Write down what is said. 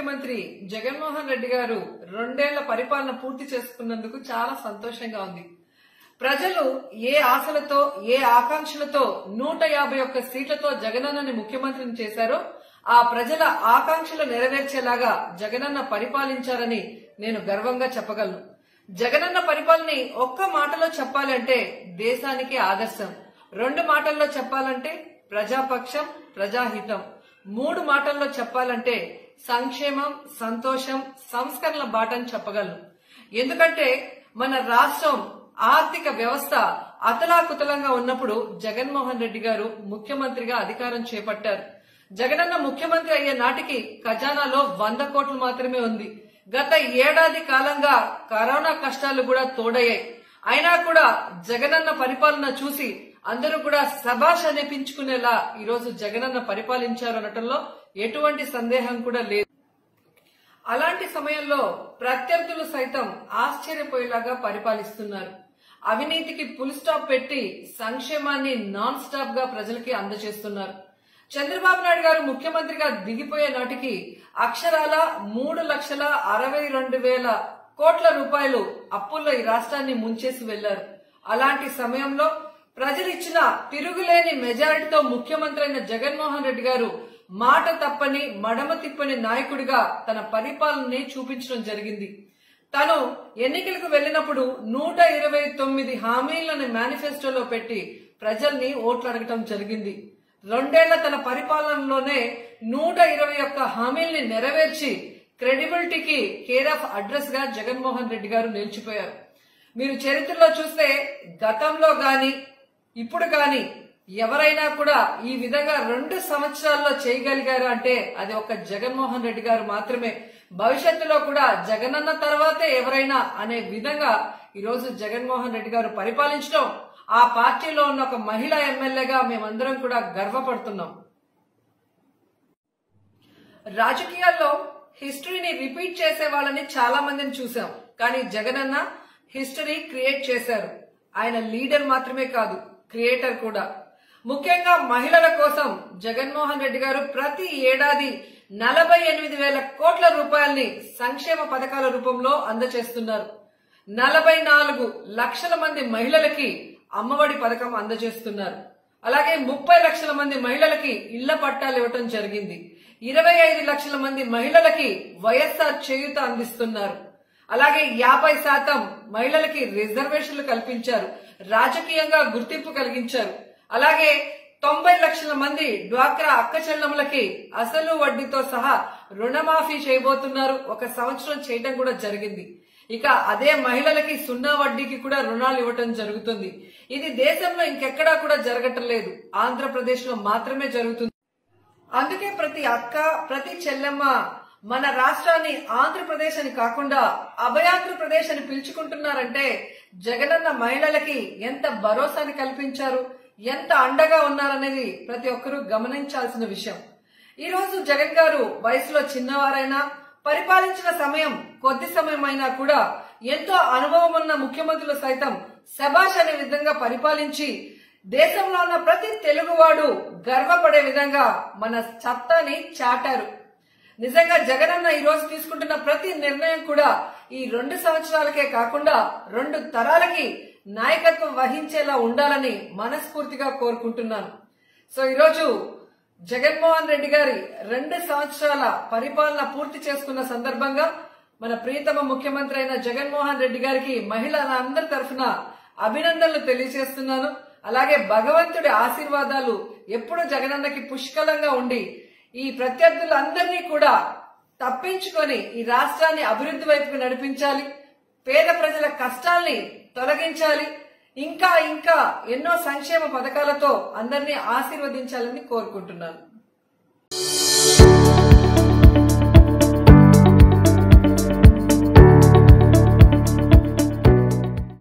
ముఖ్యమంత్రి జగన్మోహన్ రెడ్డి గారు 2 ఏళ్ల పరిపాలన పూర్తి చేసుకున్నందుకు చాలా సంతోషంగా ఉంది. ప్రజలు ఏ ఆశలతో ఏ ఆకాంక్షలతో 151 సీట్లతో జగనన్నని ముఖ్యమంత్రిని చేశారో ఆ ప్రజల ఆకాంక్షలు నెరవేర్చేలాగా జగనన్న పరిపాలించారని నేను గర్వంగా చెప్పగలను. జగనన్న పరిపాలనని ఒక్క మాటలో చెప్పాలంటే దేశానికి ఆదర్శం, 2 మాటల్లో చెప్పాలంటే ప్రజాపక్షం ప్రజాహితం, 3 మాటల్లో చెప్పాలంటే సంక్షేమం సంతోషం సంస్కరణల బాటని చెప్పగలను. ఎందుకంటే మన రాష్ట్రం ఆర్థిక వ్యవస్థ అతలాకుతలంగా ఉన్నప్పుడు జగన్మోహన్ రెడ్డి గారు ముఖ్యమంత్రిగా అధికారం చేపట్టారు. జగనన్న ముఖ్యమంత్రి అయ్యే నాటికి ఖజానాలో 100 కోట్లు మాత్రమే ఉంది. గత ఏడాది కాలంగా కరోనా కష్టాలు కూడా తోడయ్యాయి. అయినా కూడా జగనన్న పరిపాలన చూసి అందరూ కూడా శభాష్ అనిపించుకునేలా ఈరోజు జగనన్న పరిపాలించారు అనటంలో ఎటువంటి సందేహం కూడా లేదు. అలాంటి సమయంలో ప్రత్యర్థులు సైతం ఆశ్చర్యపోయేలాగా పరిపాలిస్తున్నారు. అవినీతికి ఫుల్ స్టాప్ పెట్టి సంక్షేమాన్ని నాన్ స్టాప్ గా ప్రజలకి అందజేస్తున్నారు. చంద్రబాబు నాయుడు గారు ముఖ్యమంత్రిగా దిగిపోయే నాటికి అక్షరాల 3,62,000 కోట్ల రూపాయలు అప్పుల్లో ఈ రాష్ట్రాన్ని ముంచేసి వెళ్లారు. అలాంటి సమయంలో ప్రజలిచ్చిన తిరుగులేని మెజారిటీతో ముఖ్యమంత్రి అయిన జగన్మోహన్ రెడ్డి గారు మాట తప్పని మడమ తిప్పని నాయకుడిగా తన పరిపాలనని చూపించడం జరిగింది. తను ఎన్నికలకు వెళ్లినప్పుడు 129 హామీలను మేనిఫెస్టోలో పెట్టి ప్రజల్ని ఓట్లు అడగటం జరిగింది. 2 ఏళ్ల తన పరిపాలనలోనే 121 హామీల్ని నెరవేర్చి క్రెడిబిలిటీకి కేర్ ఆఫ్ అడ్రస్ గా జగన్మోహన్ రెడ్డి గారు నిలిచిపోయారు. మీరు చరిత్రలో చూస్తే గతంలో గాని ఇప్పుడు గాని ఎవరైనా కూడా ఈ విధంగా 2 సంవత్సరాల్లో చేయగలిగారు అంటే అది ఒక జగన్మోహన్ రెడ్డి గారు మాత్రమే. భవిష్యత్తులో కూడా జగనన్న తర్వాతే ఎవరైనా అనే విధంగా ఈరోజు జగన్మోహన్ రెడ్డి గారు పరిపాలించడం ఆ పార్టీలో ఉన్న ఒక మహిళా ఎమ్మెల్యేగా మేమందరం కూడా గర్వపడుతున్నాం. రాజకీయాల్లో హిస్టరీని రిపీట్ చేసే వాళ్ళని చాలా మందిని చూసాం, కానీ జగనన్న హిస్టరీ క్రియేట్ చేశారు. ఆయన లీడర్ మాత్రమే కాదు, క్రియేటర్ కూడా. ముఖ్యంగా మహిళల కోసం జగన్మోహన్ రెడ్డి గారు ప్రతి ఏడాది 48,000 కోట్ల రూపాయల్ని సంక్షేమ పథకాల రూపంలో అందజేస్తున్నారు. 44 లక్షల మంది మహిళలకి అమ్మఒడి పథకం అందజేస్తున్నారు. అలాగే 30 లక్షల మంది మహిళలకి ఇళ్ల పట్టాలు ఇవ్వటం జరిగింది. 25 లక్షల మంది మహిళలకి వైఎస్ఆర్ చేయూత అందిస్తున్నారు. అలాగే 50% మహిళలకి రిజర్వేషన్లు కల్పించారు, రాజకీయంగా గుర్తింపు కలిగించారు. అలాగే 90 లక్షల మంది డ్వాక్రా అక్క చెల్లెమ్మలకి అసలు వడ్డీతో సహా రుణమాఫీ చేయబోతున్నారు. 1 సంవత్సరం చేయడం కూడా జరిగింది. ఇక అదే మహిళలకి 0 వడ్డీకి కూడా రుణాలు ఇవ్వటం జరుగుతుంది. ఇది దేశంలో ఇంకెక్కడా కూడా జరగటం లేదు, ఆంధ్రప్రదేశ్ లో మాత్రమే జరుగుతుంది. అందుకే ప్రతి అక్క ప్రతి చెల్లెమ్మ మన రాష్ట్రాన్ని ఆంధ్రప్రదేశ్ అని కాకుండా అభయాంధ్రప్రదేశ్ అని పిలుచుకుంటున్నారంటే జగనన్న మహిళలకి ఎంత భరోసాని కల్పించారు, ఎంత అండగా ఉన్నారనేది ప్రతి ఒక్కరూ గమనించాల్సిన విషయం. ఈ రోజు జగన్ గారు వయసులో చిన్నవారైనా పరిపాలించిన సమయం కొద్ది సమయం అయినా కూడా ఎంతో అనుభవం ఉన్న ముఖ్యమంత్రులు సైతం శభాష్ అనే విధంగా పరిపాలించి దేశంలో ఉన్న ప్రతి తెలుగువాడు గర్వపడే విధంగా మన సత్తాని చాటారు. నిజంగా జగనన్న ఈ రోజు తీసుకుంటున్న ప్రతి నిర్ణయం కూడా ఈ 2 సంవత్సరాలకే కాకుండా 2 తరాలకి నాయకత్వం వహించేలా ఉండాలని మనస్ఫూర్తిగా కోరుకుంటున్నాను. సో ఈరోజు జగన్మోహన్ రెడ్డి గారి 2 సంవత్సరాల పరిపాలన పూర్తి చేసుకున్న సందర్భంగా మన ప్రియతమ ముఖ్యమంత్రి అయిన జగన్మోహన్ రెడ్డి గారికి మహిళలందరి తరఫున అభినందనలు తెలియజేస్తున్నాను. అలాగే భగవంతుడి ఆశీర్వాదాలు ఎప్పుడు జగనన్నకి పుష్కలంగా ఉండి ఈ ప్రత్యర్థులందరినీ కూడా తప్పించుకొని ఈ రాష్ట్రాన్ని అభివృద్ధి వైపుకు నడిపించాలి, పేద ప్రజల కష్టాల్ని తొలగించాలి, ఇంకా ఇంకా ఎన్నో సంక్షేమ పథకాలతో అందరినీ ఆశీర్వదించాలని కోరుకుంటున్నాను.